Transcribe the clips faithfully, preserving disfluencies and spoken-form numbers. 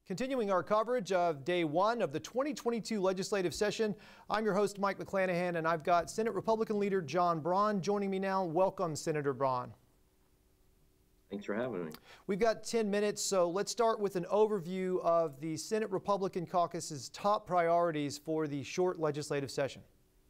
Continuing our coverage of day one of the twenty twenty-two legislative session, I'm your host, Mike McClanahan, and I've got Senate Republican leader John Braun joining me now. Welcome, Senator Braun. Thanks for having me. We've got ten minutes, so let's start with an overview of the Senate Republican caucus's top priorities for the short legislative session.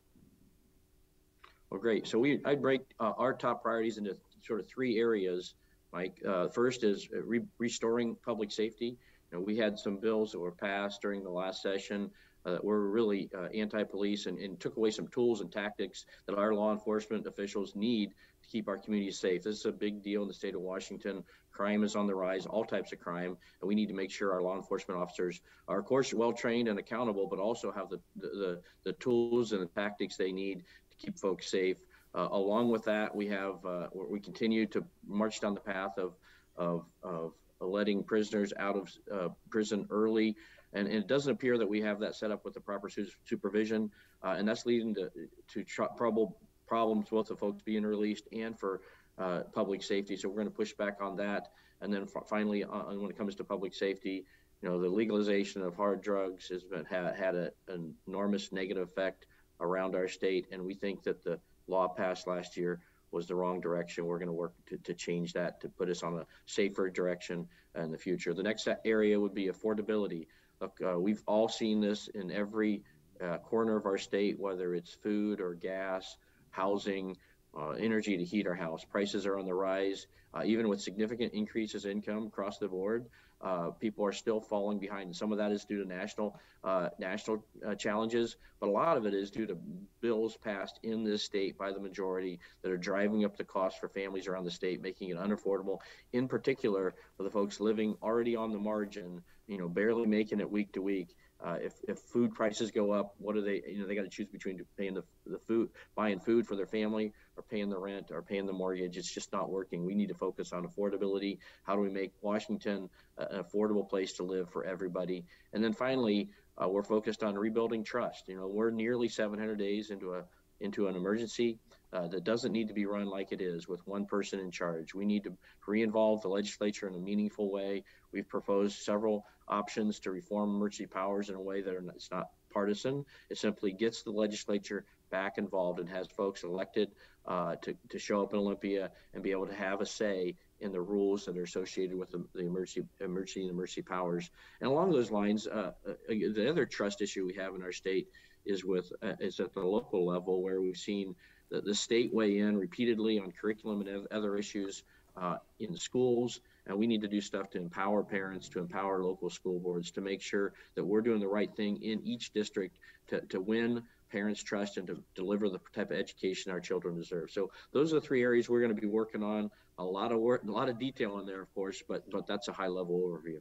Well, great. So we, I'd break uh, our top priorities into sort of three areas, Mike. Uh, first is re restoring public safety. You know, we had some bills that were passed during the last session uh, that were really uh, anti-police and, and took away some tools and tactics that our law enforcement officials need to keep our communities safe. This is a big deal in the state of Washington. Crime is on the rise, all types of crime, and we need to make sure our law enforcement officers are, of course, well-trained and accountable, but also have the, the, the tools and the tactics they need to keep folks safe. Uh, along with that, we have uh, we continue to march down the path of of, of letting prisoners out of uh, prison early, and, and it doesn't appear that we have that set up with the proper su supervision, uh, and that's leading to to trouble problems both for folks being released and for uh, public safety. So we're going to push back on that, and then finally, uh, when it comes to public safety, you know, the legalization of hard drugs has been had, had a, an enormous negative effect around our state, and we think that the law passed last year was the wrong direction. We're going to work to, to change that, to put us on a safer direction in the future. The next area would be affordability. Look, uh, we've all seen this in every uh, corner of our state, whether it's food or gas, housing, uh, energy to heat our house. Prices are on the rise. Uh, even with significant increases in income across the board, uh, people are still falling behind. And some of that is due to national uh, national uh, challenges, but a lot of it is due to bills passed in this state by the majority that are driving up the cost for families around the state, making it unaffordable, in particular for the folks living already on the margin, you know, barely making it week to week. Uh, if, if food prices go up, what do they, you know, they got to choose between paying the, the food, buying food for their family, or paying the rent, or paying the mortgage. It's just not working. We need to focus on affordability. How do we make Washington an affordable place to live for everybody? And then finally, uh, we're focused on rebuilding trust. You know, we're nearly seven hundred days into a into an emergency uh, that doesn't need to be run like it is with one person in charge. We need to re-involve the legislature in a meaningful way. We've proposed several options to reform emergency powers in a way that are not, it's not partisan. It simply gets the legislature back involved and has folks elected uh, to, to show up in Olympia and be able to have a say in the rules that are associated with the, the emergency, emergency and emergency powers. And along those lines, uh, uh, the other trust issue we have in our state is with uh, is at the local level, where we've seen the, the state weigh in repeatedly on curriculum and other issues uh, in schools, and we need to do stuff to empower parents, to empower local school boards, to make sure that we're doing the right thing in each district to, to win parents' trust and to deliver the type of education our children deserve. So those are the three areas we're going to be working on. A lot of work, a lot of detail in there, of course, but but that's a high-level overview.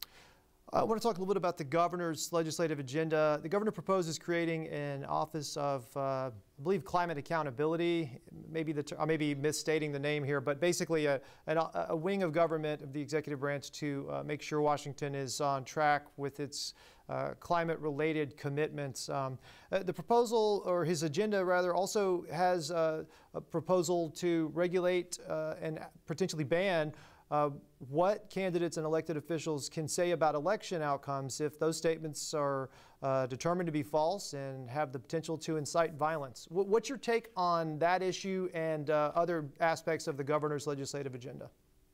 I want to talk a little bit about the governor's legislative agenda. The governor proposes creating an office of, uh, I believe, climate accountability. Maybe the I may be misstating the name here, but basically a, a, a wing of government of the executive branch to uh, make sure Washington is on track with its uh, climate-related commitments. Um, uh, the proposal, or his agenda rather, also has uh, a proposal to regulate uh, and potentially ban Uh, what candidates and elected officials can say about election outcomes if those statements are uh, determined to be false and have the potential to incite violence. W what's your take on that issue and uh, other aspects of the governor's legislative agenda?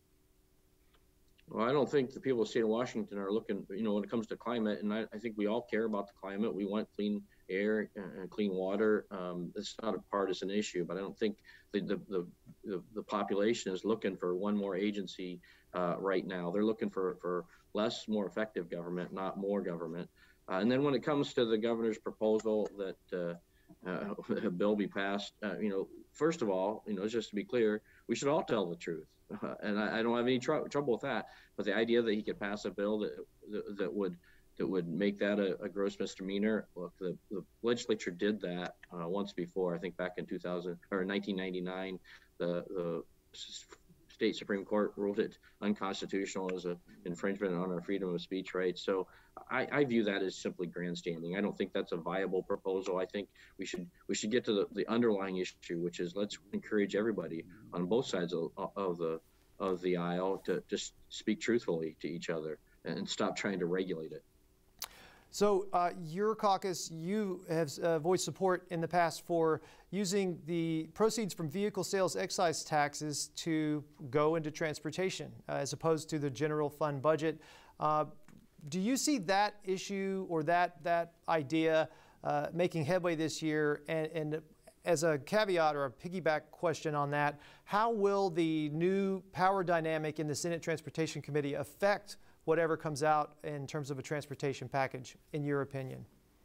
Well, I don't think the people of the state of Washington are looking, you know, when it comes to climate, and I, I think we all care about the climate. We want clean air and clean water. Um, it's not a partisan issue, but I don't think the, the, the, the, the population is looking for one more agency uh, right now. They're looking for, for less, more effective government, not more government. Uh, and then when it comes to the governor's proposal that uh, uh, a bill be passed, uh, you know, first of all, you know, just to be clear, we should all tell the truth. Uh, and I, I don't have any tr trouble with that. But the idea that he could pass a bill that that, that would that would make that a, a gross misdemeanor. Look, the, the legislature did that uh, once before. I think back in two thousand or nineteen ninety-nine, the the state Supreme Court ruled it unconstitutional as an infringement on our freedom of speech rights. So I, I view that as simply grandstanding. I don't think that's a viable proposal. I think we should we should get to the, the underlying issue, which is let's encourage everybody on both sides of, of the of the aisle to just speak truthfully to each other. and stop trying to regulate it. So uh, your caucus, you have uh, voiced support in the past for using the proceeds from vehicle sales excise taxes to go into transportation uh, as opposed to the general fund budget. Uh, do you see that issue or that, that idea uh, making headway this year? And, and as a caveat or a piggyback question on that, how will the new power dynamic in the Senate Transportation Committee affect whatever comes out in terms of a transportation package, in your opinion?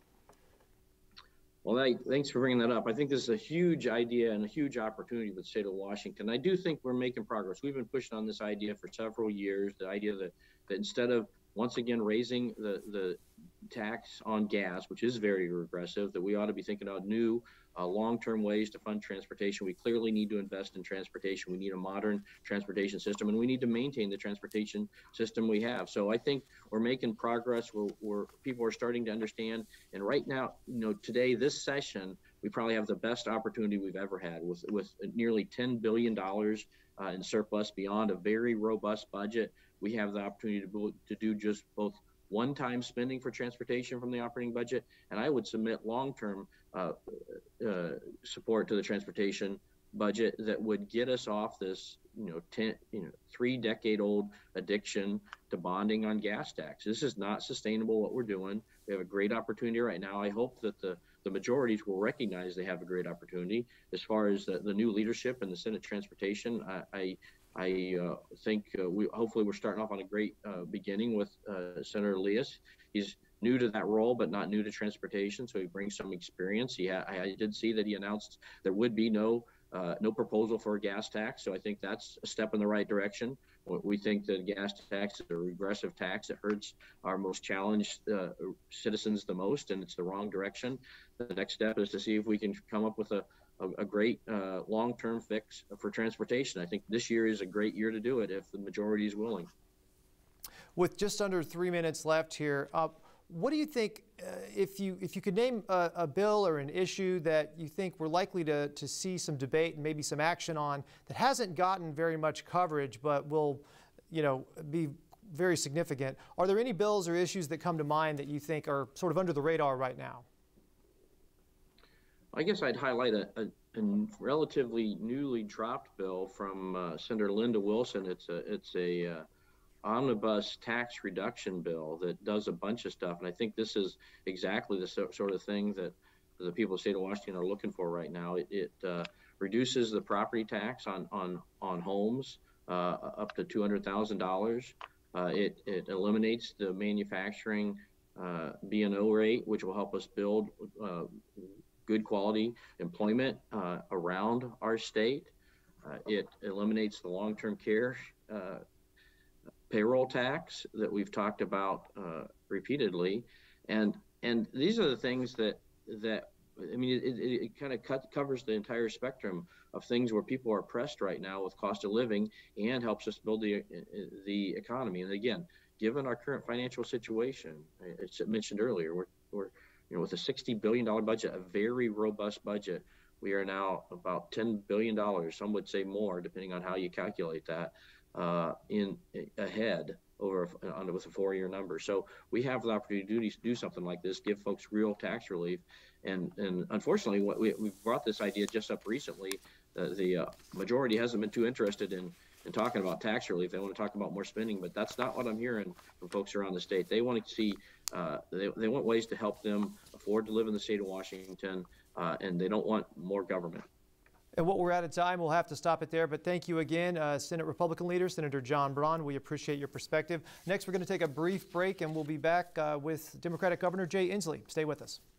Well, I, thanks for bringing that up. I think this is a huge idea and a huge opportunity for the state of Washington. I do think we're making progress. We've been pushing on this idea for several years, the idea that, that instead of once again raising the, the tax on gas, which is very regressive, that we ought to be thinking about new uh, long-term ways to fund transportation. We clearly need to invest in transportation. We need a modern transportation system, and we need to maintain the transportation system we have. So I think we're making progress. We're, we're people are starting to understand. And right now, you know, today, this session, we probably have the best opportunity we've ever had with, with nearly ten billion dollars uh, in surplus beyond a very robust budget. We have the opportunity to, to do just both one-time spending for transportation from the operating budget, and I would submit long-term uh, uh, support to the transportation budget that would get us off this, you know, ten, you know, three-decade-old addiction to bonding on gas tax. This is not sustainable. What we're doing. We have a great opportunity right now. I hope that the the majorities will recognize they have a great opportunity. As far as the, the new leadership in the Senate Transportation, I. I I uh, think uh, we hopefully we're starting off on a great uh, beginning with uh, Senator Leas. He's new to that role, but not new to transportation, so he brings some experience. He ha I did see that he announced there would be no uh, no proposal for a gas tax, so I think that's a step in the right direction. We think that gas tax is a regressive tax that hurts our most challenged uh, citizens the most, and it's the wrong direction. The next step is to see if we can come up with a A, a great uh, long-term fix for transportation. I think this year is a great year to do it if the majority is willing. With just under three minutes left here, uh, what do you think, uh, if you if you could name a, a bill or an issue that you think we're likely to, to see some debate and maybe some action on that hasn't gotten very much coverage but will, you know, be very significant? Are there any bills or issues that come to mind that you think are sort of under the radar right now? I guess I'd highlight a, a, a relatively newly dropped bill from uh, Senator Linda Wilson. It's a it's a uh, omnibus tax reduction bill that does a bunch of stuff, and I think this is exactly the so, sort of thing that the people of the state of Washington are looking for right now. It, it uh, reduces the property tax on on on homes uh, up to two hundred thousand dollars. Uh, it it eliminates the manufacturing uh, B and O rate, which will help us build Uh, good quality employment uh, around our state. Uh, it eliminates the long-term care uh, payroll tax that we've talked about uh, repeatedly, and and these are the things that that I mean it, it, it kind of cut, covers the entire spectrum of things where people are pressed right now with cost of living, and helps us build the the economy. And again, given our current financial situation, it's mentioned earlier, we're we're You know, with a sixty billion dollar budget, a very robust budget, we are now about ten billion dollars, some would say more, depending on how you calculate that, uh, in ahead over on, with a four-year number. So we have the opportunity to do, to do something like this, give folks real tax relief. And, and unfortunately, what we, we've brought this idea just up recently. Uh, the uh, majority hasn't been too interested in and talking about tax relief. They want to talk about more spending, but that's not what I'm hearing from folks around the state. They want to see, uh, they, they want ways to help them afford to live in the state of Washington, uh, and they don't want more government. And what we're out of time, we'll have to stop it there. But thank you again, uh, Senate Republican leader, Senator John Braun. We appreciate your perspective. Next, we're going to take a brief break, and we'll be back uh, with Democratic Governor Jay Inslee. Stay with us.